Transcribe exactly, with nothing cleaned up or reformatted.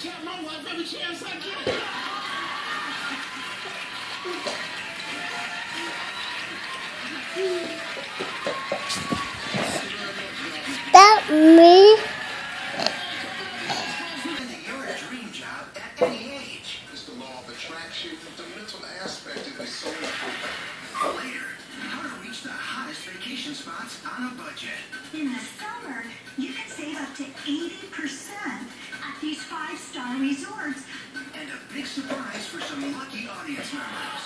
tap my wife every chance I get. That me. Your dream job at any age. It's the law of attraction. The mental aspect of it is so important. Later, how to reach the hottest vacation spots on a budget. In the summer, you can save up to eighty percent at these five-star resorts. And a big surprise for some lucky audience members.